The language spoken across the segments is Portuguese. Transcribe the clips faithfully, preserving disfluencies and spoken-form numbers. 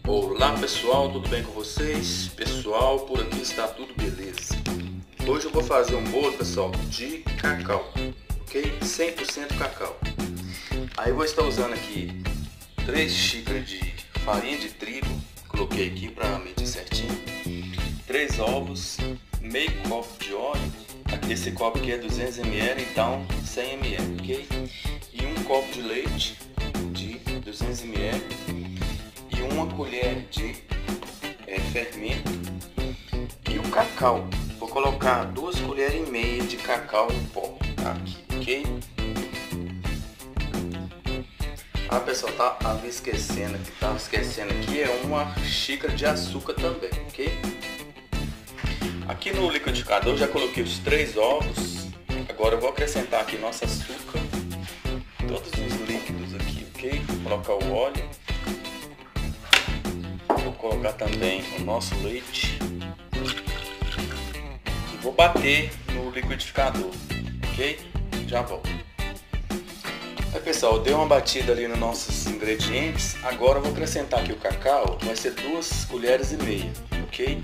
Olá pessoal, tudo bem com vocês? Pessoal, por aqui está tudo beleza. Hoje eu vou fazer um bolo, pessoal, de cacau, ok? cem por cento cacau. Aí eu vou estar usando aqui três xícaras de farinha de trigo, coloquei aqui para medir certinho, três ovos, meio copo de óleo, esse copo aqui é duzentos mililitros, então cem mililitros, ok? E um copo de leite de duzentos mililitros e uma colher de é, fermento e o cacau. Vou colocar duas colheres e meia de cacau em pó aqui, ok? Ah, pessoal, tá havia esquecendo aqui, tava esquecendo aqui, é uma xícara de açúcar também, ok? Aqui no liquidificador já coloquei os três ovos. Agora eu vou acrescentar aqui nosso açúcar, todos os líquidos aqui, ok? Vou colocar o óleo, vou colocar também o nosso leite e vou bater no liquidificador, ok? Já volto. Aí pessoal, dei uma batida ali nos nossos ingredientes. Agora eu vou acrescentar aqui o cacau, vai ser duas colheres e meia, ok?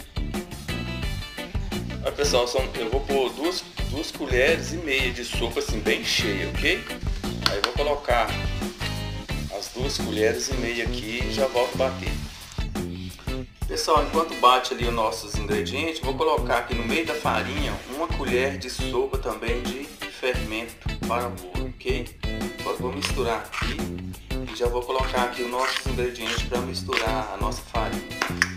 Aí pessoal, são, eu vou pôr duas, duas colheres e meia de sopa assim bem cheia, ok? Aí eu vou colocar as duas colheres e meia aqui e já volto a bater. Pessoal, enquanto bate ali os nossos ingredientes, vou colocar aqui no meio da farinha uma colher de sopa também de fermento para bolo, ok? Agora vou misturar aqui e já vou colocar aqui os nossos ingredientes para misturar a nossa farinha.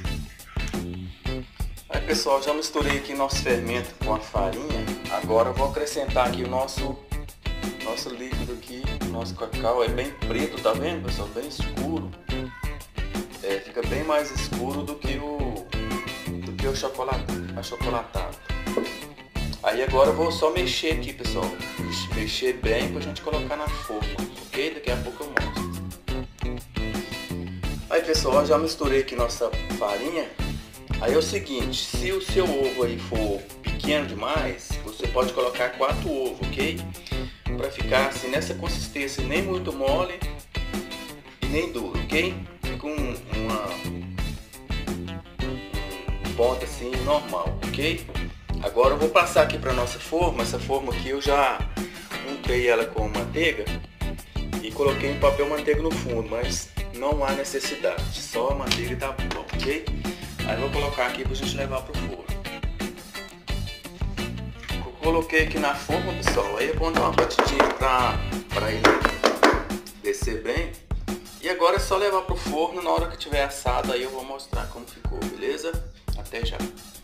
Aí pessoal, já misturei aqui nosso fermento com a farinha. Agora vou acrescentar aqui o nosso nosso líquido aqui, o nosso cacau. É bem preto, tá vendo pessoal? Bem escuro. É, fica bem mais escuro do que o do que o chocolate, achocolatado. Aí agora eu vou só mexer aqui, pessoal. Mexer bem pra gente colocar na forma, ok? Daqui a pouco eu mostro. Aí pessoal, já misturei aqui nossa farinha. Aí é o seguinte, se o seu ovo aí for pequeno demais, você pode colocar quatro ovos, ok? Para ficar assim nessa consistência, nem muito mole e nem duro, ok? Fica um, uma um ponto assim normal, ok? Agora eu vou passar aqui para nossa forma. Essa forma aqui eu já untei ela com manteiga e coloquei um papel manteiga no fundo, mas não há necessidade, só a manteiga tá bom, ok? Aí eu vou colocar aqui para a gente levar para o forno. Eu coloquei aqui na forma, pessoal. Aí eu vou dar uma batidinha para ele descer bem. E agora é só levar para o forno. Na hora que tiver assado, aí eu vou mostrar como ficou, beleza? Até já.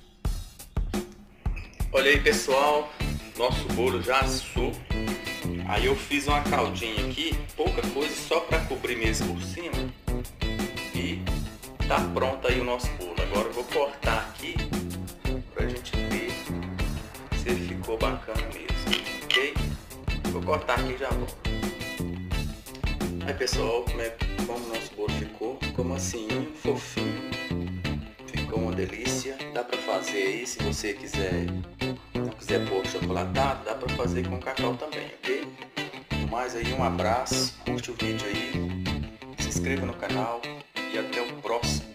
Olha aí, pessoal, nosso bolo já assou. Aí eu fiz uma caldinha aqui, pouca coisa, só para cobrir mesmo por cima. E tá pronto aí o nosso bolo. Agora eu vou cortar aqui pra gente ver se ele ficou bacana mesmo, ok? Vou cortar aqui e já volto. Aí pessoal, como, é, como o nosso bolo ficou? Ficou macinho, fofinho. Ficou uma delícia. Dá pra fazer aí, se você quiser, não quiser pôr chocolatado, dá pra fazer com cacau também, ok? No mais aí, um abraço, curte o vídeo aí, se inscreva no canal e até o próximo.